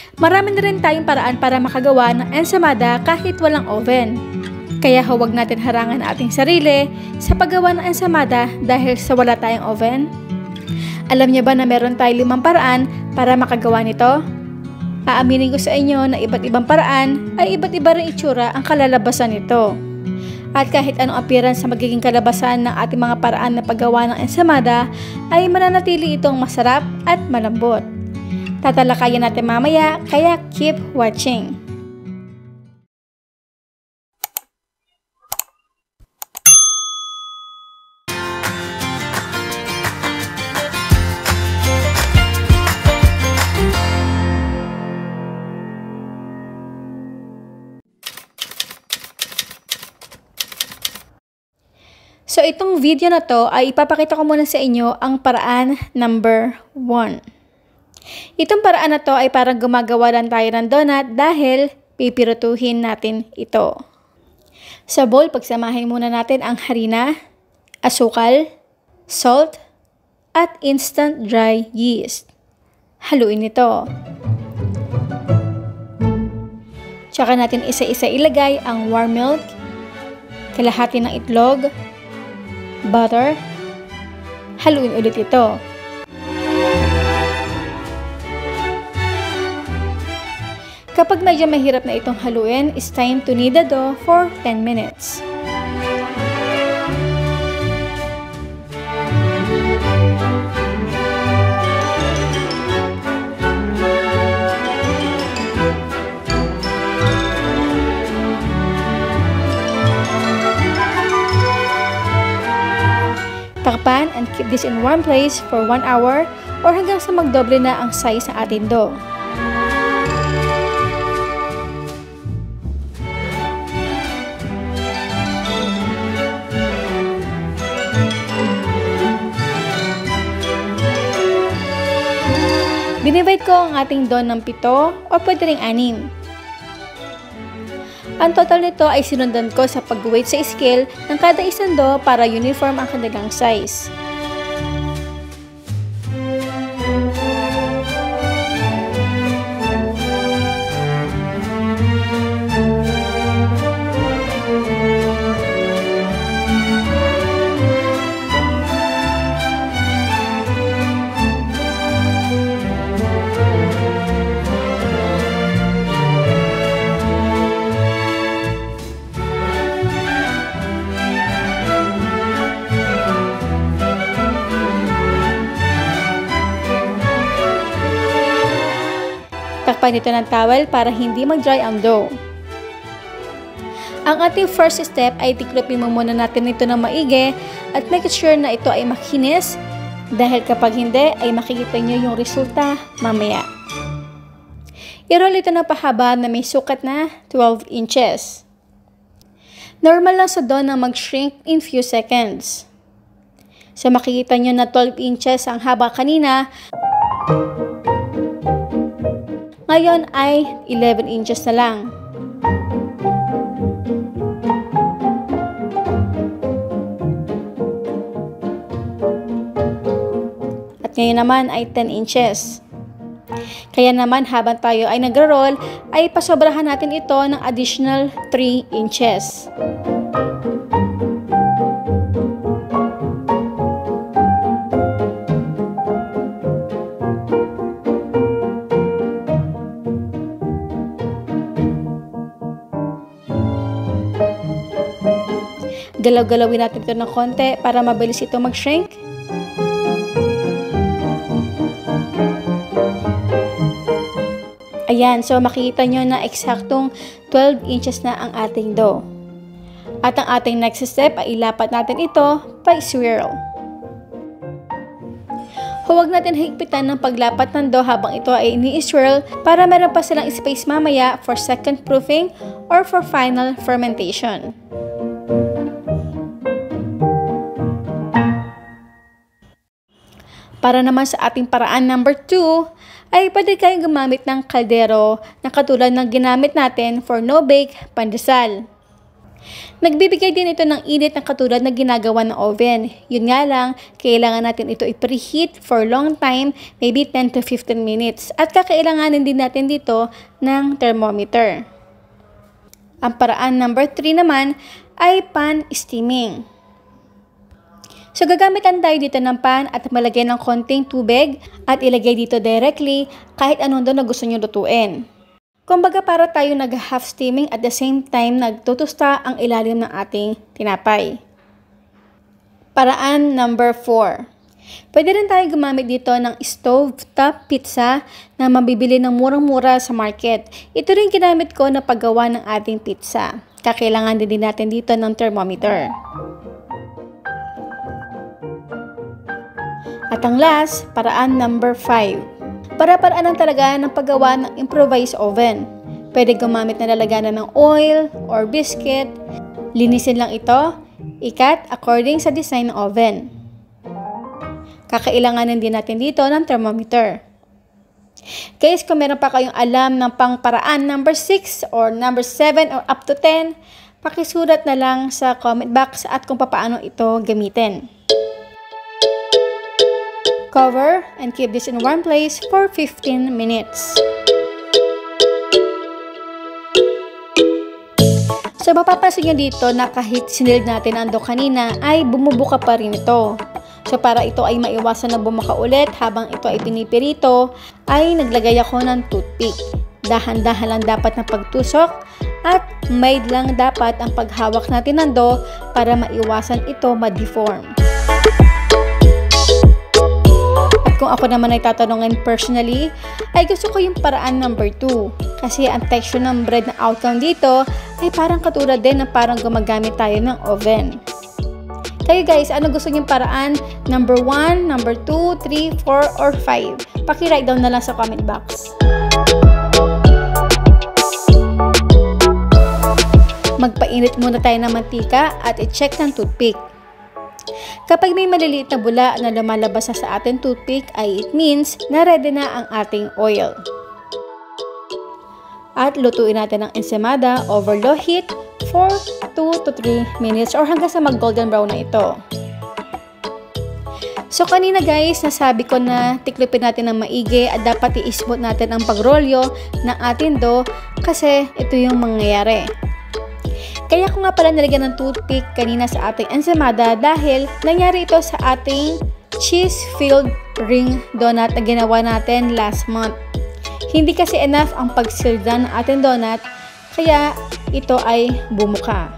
Marami na rin tayong paraan para makagawa ng ensamada kahit walang oven. Kaya huwag natin harangan ating sarili sa paggawa ng ensamada dahil sa wala tayong oven. Alam niyo ba na meron tayong 5 paraan para makagawa nito? Aaminin ko sa inyo na iba't ibang paraan ay iba't iba rin itsura ang kalalabasan nito. At kahit anong appearance sa magiging kalabasan ng ating mga paraan na paggawa ng ensamada ay mananatili itong masarap at malambot. Tatalakayin natin mamaya, kaya keep watching. So itong video na to ay ipapakita ko muna sa inyo ang paraan number 1. Itong paraan na to ay parang gumagawa lang tayo ng donut dahil pipirutuhin natin ito. Sa bowl, pagsamahin muna natin ang harina, asukal, salt, at instant dry yeast. Haluin ito. Tsaka natin isa-isa ilagay ang warm milk, kalahati ng itlog, butter. Haluin ulit ito. Kapag medyo mahirap na itong haluin, it's time to knead the dough for 10 minutes. Takpan and keep this in warm place for 1 hour or hanggang sa magdoble na ang size ng ating dough. Dinivide ko ang ating dough ng 7 o pwede ring 6. Ang total nito ay sinundan ko sa pag-weight sa scale ng kada isang dough para uniform ang kanilang size. Takpan ito ng towel para hindi mag-dry ang dough. Ang ating first step ay tiklopin muna natin ito ng maigi at make sure na ito ay makinis dahil kapag hindi ay makikita nyo yung resulta mamaya. I-roll ito ng pahaba na may sukat na 12 inches. Normal lang sa dough na mag-shrink in few seconds. So makikita nyo na 12 inches ang haba kanina. Ngayon ay 11 inches na lang. At ngayon naman ay 10 inches. Kaya naman habang tayo ay nagro-roll, ay pasobrahan natin ito ng additional 3 inches. Galaw-galawin natin ito ng konti para mabilis ito mag-shrink. Ayan, so makikita nyo na eksaktong 12 inches na ang ating dough. At ang ating next step ay ilapat natin ito pa-swirl. Huwag natin higpitan ng paglapat ng dough habang ito ay ini-swirl para meron pa silang space mamaya for second proofing or for final fermentation. Para naman sa ating paraan number 2, ay pwede kayong gumamit ng kaldero na katulad ng ginamit natin for no-bake pandesal. Nagbibigay din ito ng init na katulad na ginagawa ng oven. Yun nga lang, kailangan natin ito i-preheat for long time, maybe 10 to 15 minutes. At kakailanganin din natin dito ng thermometer. Ang paraan number 3 naman ay pan steaming. So gagamitan tayo dito ng pan at malagay ng konting tubig at ilagay dito directly kahit anong doon na gusto nyo lutuin. Kumbaga para tayo nag-half steaming at the same time nagtutusta ang ilalim ng ating tinapay. Paraan number 4. Pwede rin tayo gumamit dito ng stove-top pizza na mabibili ng murang-mura sa market. Ito rin ginamit ko na paggawa ng ating pizza. Kakailangan din natin dito ng thermometer. At ang last, paraan number 5. Para-paraanan talaga ng paggawa ng improvised oven. Pwede gumamit na lalaganan ng oil or biscuit. Linisin lang ito, ikat according sa design ng oven. Kakailanganin din natin dito ng thermometer. Guys, kung meron pa kayong alam ng pangparaan number 6 or number 7 or up to 10, pakisulat na lang sa comment box at kung paano ito gamitin. Cover and keep this in one place for 15 minutes. So mapapansin nyo dito na kahit sinilid natin ang dough kanina ay bumubuka pa rin ito. So para ito ay maiwasan na bumaka ulit habang ito ay pinipirito, ay naglagay ako ng toothpick. Dahan-dahan lang dapat ng pagtusok at mild lang dapat ang paghawak natin ng dough para maiwasan ito ma-deform. Kung ako naman ay tatanungin personally, ay gusto ko yung paraan number 2. Kasi ang texture ng bread na outcome dito ay parang katulad din na parang gumagamit tayo ng oven. Kayo guys, ano gusto niyong paraan? Number 1, number 2, 3, 4, or 5? Paki-write down na lang sa comment box. Magpainit muna tayo ng mantika at i-check ng toothpick. Kapag may maliliit na bula na lumalabas sa ating toothpick ay it means na ready na ang ating oil. At lutuin natin ang ensaymada over low heat for 2 to 3 minutes or hanggang sa mag-golden brown na ito. So kanina guys, nasabi ko na tiklopin natin ng maigi at dapat i-smooth natin ang pagrolyo ng ating dough kasi ito yung mangyayari. Kaya ko nga pala nilagyan ng toothpick kanina sa ating ensaymada dahil nangyari ito sa ating cheese-filled ring donut na ginawa natin last month. Hindi kasi enough ang pagsilda ng ating donut, kaya ito ay bumuka.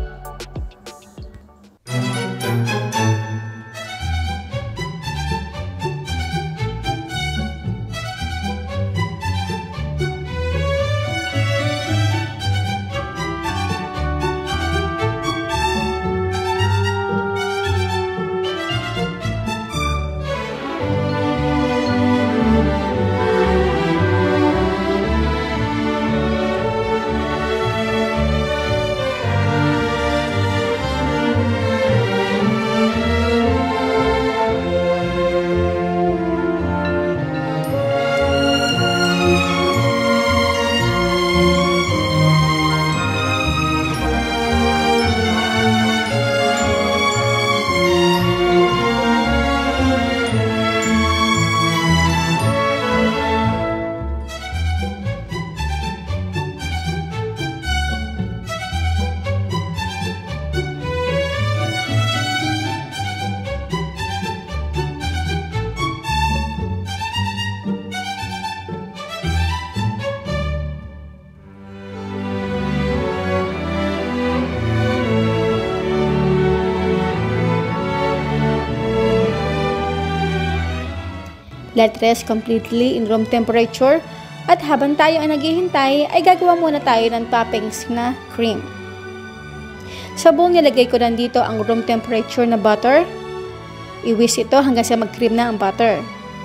Let rest completely in room temperature at habang tayo ay naghihintay ay gagawa muna tayo ng toppings na cream. Sa bowl nilagay ko lang dito ang room temperature na butter. I-whisk ito hanggang sa mag-cream na ang butter.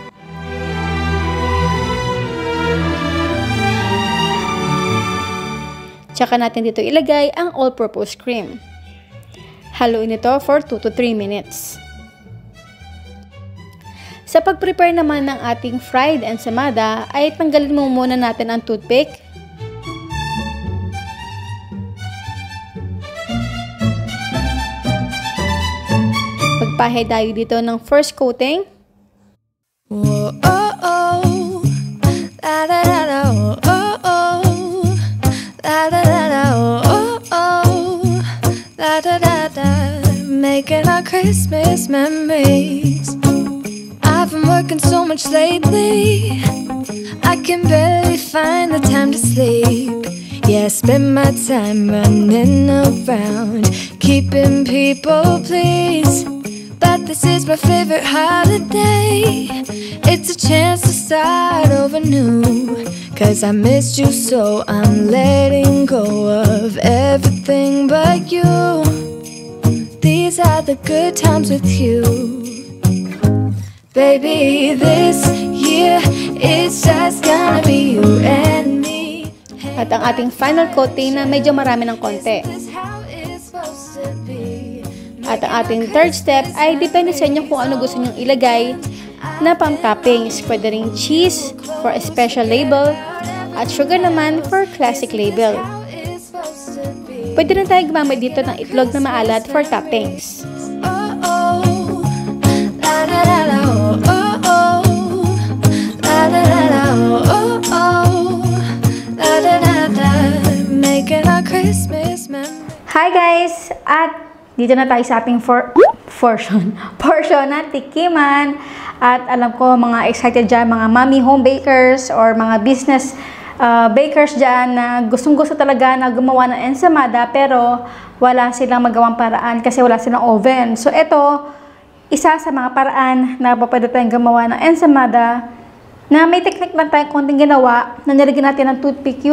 Tsaka natin dito ilagay ang all-purpose cream. Haluin ito for 2 to 3 minutes. Sa pag-prepare naman ng ating fried ensaymada, ay tanggalin muna natin ang toothpick. Magpapahe tayo dito ng first coating. Whoa, oh, oh. La, la, la, la, oh, oh, oh. La, la, la, la, oh, oh, oh. La, da, da, da. Making our Christmas memories. I've been working so much lately, I can barely find the time to sleep. Yeah, I spend my time running around, keeping people pleased. But this is my favorite holiday. It's a chance to start over new. Cause I missed you, so I'm letting go of everything but you. These are the good times with you. Baby, this year it's just gonna be you and me. At ang ating final coating na medyo marami ng konti. At ang ating third step ay depende sa inyo kung ano gusto nyong ilagay na pang-toppings. Pwede ring cheese for a special label at sugar naman for classic label. Pwede rin tayo gumamit dito ng itlog na maalat for toppings. Hi guys! At dito na tayo sa ating portion na tikiman. At alam ko mga excited dyan, mga mommy home bakers or mga business bakers dyan na gustong-gusto talaga na gumawa ng ensamada pero wala silang magawang paraan kasi wala silang oven. So ito, isa sa mga paraan na pwede tayong gumawa ng ensamada na may technique lang tayong konting ginawa na nilagyan natin ng toothpick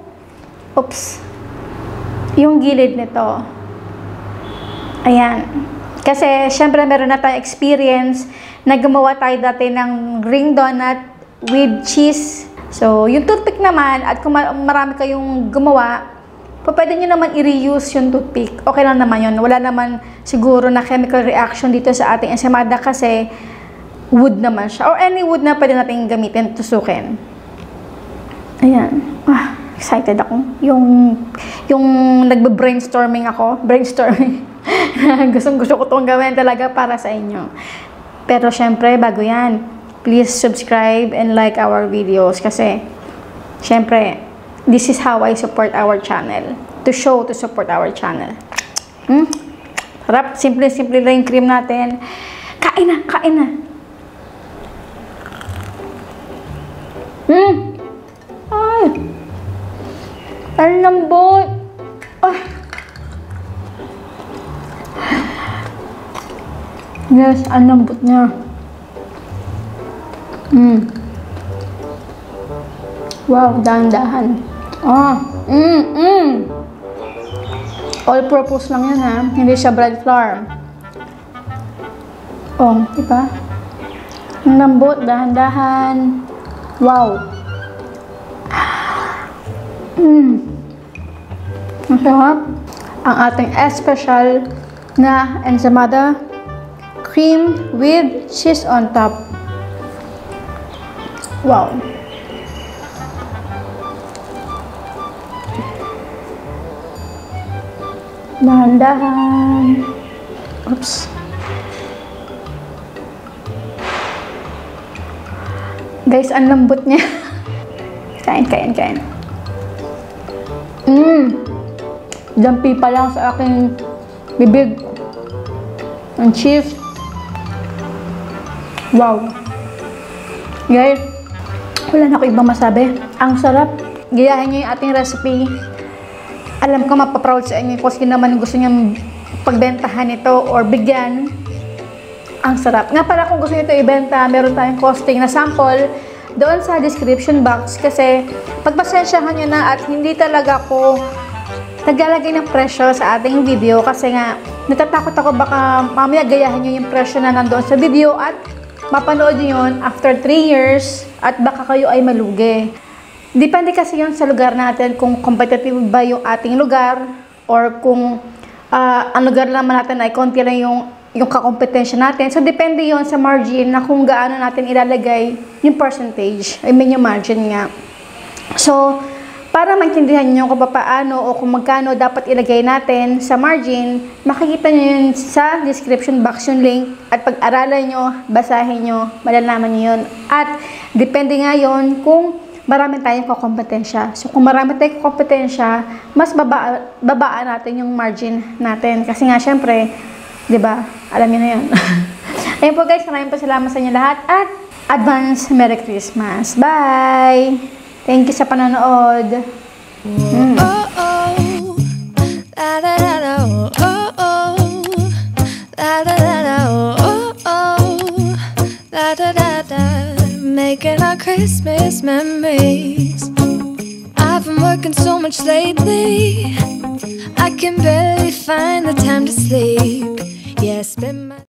yung gilid nito. Ayan. Kasi syempre meron na tayong experience na gumawa tayo dati ng ring donut with cheese. So, yung toothpick naman, at kung marami kayong gumawa, pwede nyo naman i-reuse yung toothpick. Okay lang naman yun. Wala naman siguro na chemical reaction dito sa ating ensamada kasi wood naman siya. Or any wood na pwede natin gamitin, tusukin. Ayan. Excited ako. Yung nagbe-brainstorming ako. Brainstorming. Gusto ko itong gawin talaga para sa inyo. Pero syempre, bago yan, please subscribe and like our videos kasi syempre, this is how I support our channel. To support our channel. Harap, simple-simple lang yung cream natin. Kain na! Ay! Ang lambot! Yes, ang lambot niya. Wow, dahan-dahan. All-purpose lang yan ha. Hindi siya bread flour. Diba? Ang lambot, dahan-dahan. Wow. Ang sarap. Ang ating special na ensamada. Cream with cheese on top. Wow. Dahan-dahan. Oops. Guys, ang lambot niya. Kain. Jumpy pa lang sa aking bibig. Ang cheese. Wow. Guys, wala na ako ibang masabi. Ang sarap. Gayahin niyo yung ating recipe. Alam ko mapaproud sa inyo kung sino naman gusto niyang pagbentahan ito or bigyan. Ang sarap. Nga pala kung gusto niyo ito ibenta, meron tayong costing na sample doon sa description box kasi pagpasensyahan nyo na at hindi talaga ako naglalagay ng presyo sa ating video kasi nga natatakot ako baka mamaya gayahin nyo yung presyo na nandoon sa video at mapanood nyo yun after 3 years at baka kayo ay malugi. Depende kasi yun sa lugar natin kung competitive ba yung ating lugar or kung ang lugar naman natin ay konti lang yung kakompetensya natin. So, depende yon sa margin na kung gaano natin ilalagay yung percentage. I mean, yung margin nga. So, Para maintindihan nyo kung paano o kung magkano dapat ilagay natin sa margin, makikita nyo yun sa description box yung link at pag-aralan nyo, basahin nyo, malalaman nyo yun. At depende nga yun kung marami tayong kompetensya. So kung marami tayong kompetensya, mas babaan natin yung margin natin. Kasi nga syempre, di ba, alam nyo na yun. Ayun po guys, maraming salamat sa inyo lahat at advance Merry Christmas. Bye! Thank you sa panonood. Making our Christmas memories. I've been working so much lately, I can barely find the time to sleep. Yeah, spend my